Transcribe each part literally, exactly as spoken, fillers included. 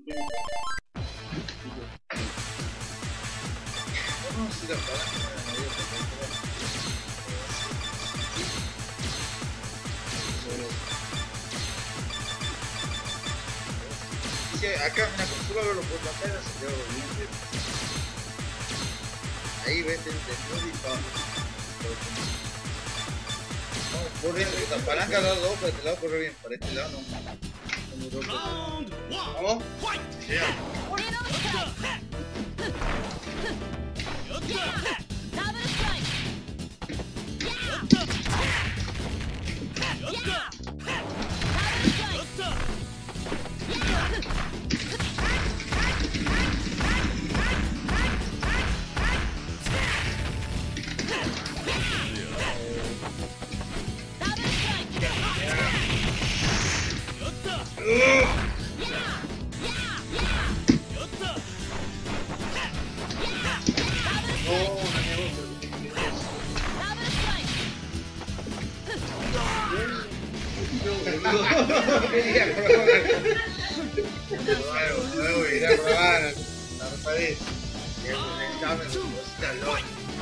No, si la palanca acá, mira, como tú vas a verlo por la cara, se queda bien. Ahí vete el desnudo y pa. Vamos, corre, la palanca al lado dos, para este lado corre bien, para este lado no. Vamos. Quería probar. Luego ir a probar la rapadez. Y el examen está loco.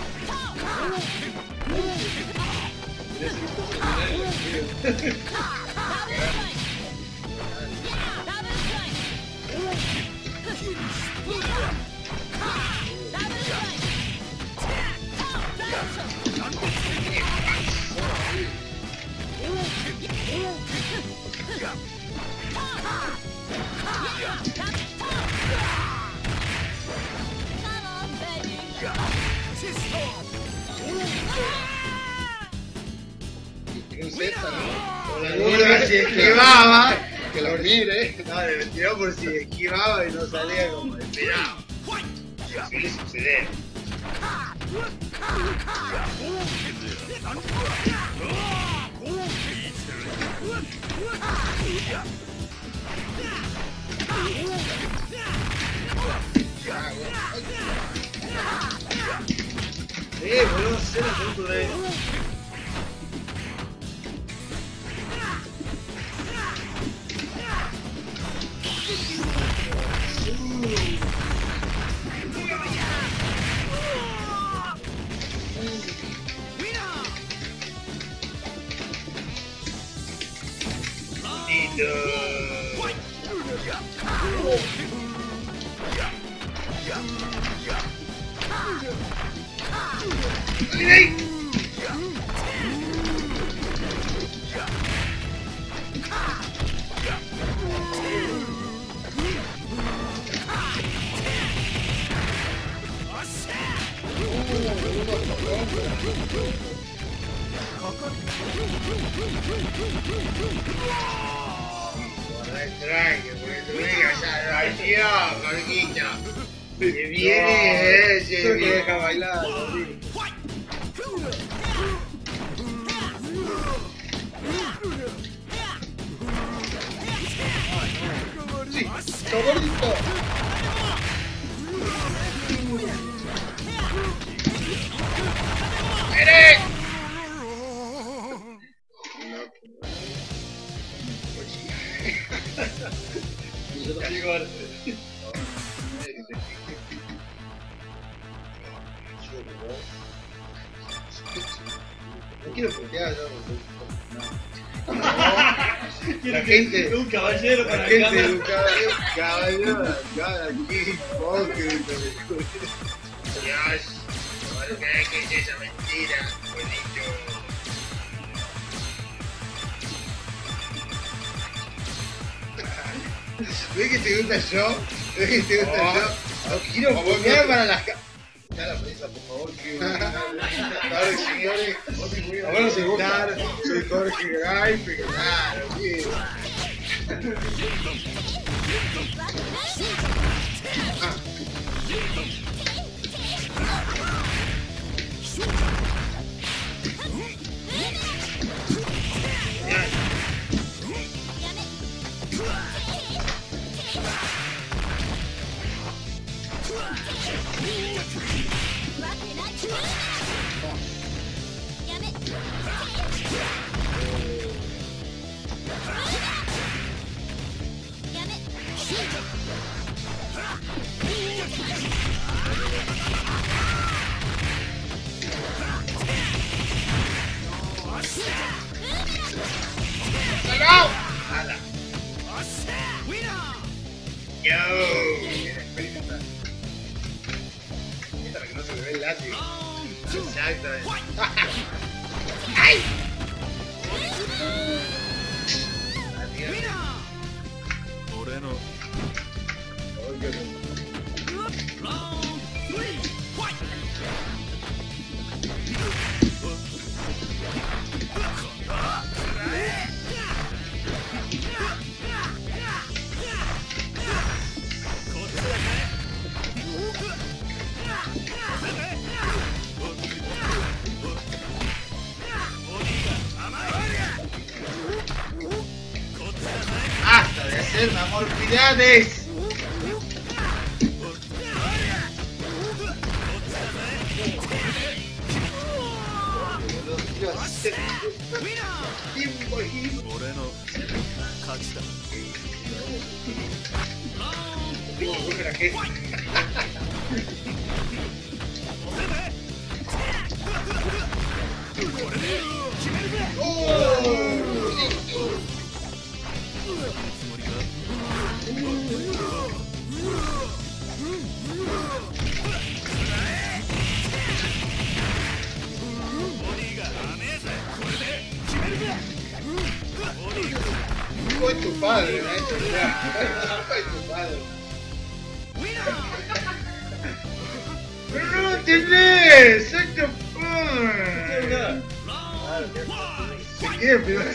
Si esquivaba, que lo mire, no, le tiró por si esquivaba y no salía como esperaba. Suele suceder. Eh, boludo, hacer el punto de... Que viene ese, no, que deja bailar. Sí, está gordito. ¡Eres! No quiero putear, no. No. La gente, un caballero para la gente, un caballero, caballero, acá, aquí, hipócrita. Dios, no crees que es esa mentira, bonito. ¿Ves que te gusta yo? ¿Ves que te gusta oh, yo? No quiero putear para las ca... Ya la presa, por favor, que... Claro, señores, ahora se gusta. Soy Jorge Gaife, claro, bien. Ah. ¡Nada! ¡Yo! Experimenta. Esta es la que no se le ve el látigo. Exactamente. ¡Ay! ¡Basta de hacerme amorfidades! Fue tu padre, Nacho. Fue tu padre. Pero no lo entendés. Soy tu padre. Se quiere primero.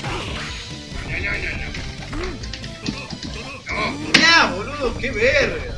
No, no, no. No, mirá, boludo, qué verga.